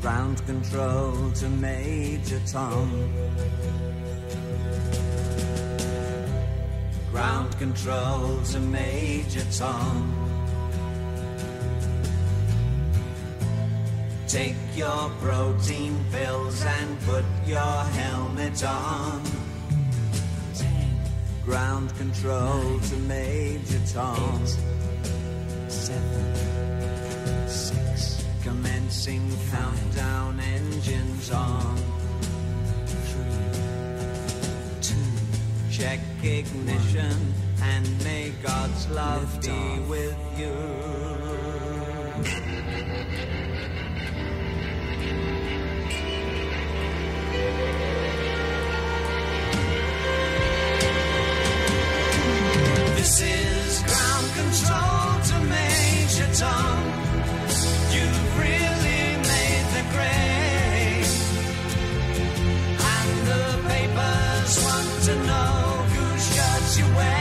Ground control to Major Tom. Ground control to Major Tom. Take your protein pills and put your helmet on. 10. Ground control 9, to Major Tom. 8, 7, 6. Commencing 5, countdown, engines on. 3, 2. Check ignition and may God's love be with you. This is ground control to Major Tom. You've really made the grade, and the papers want to know whose shirts you wear.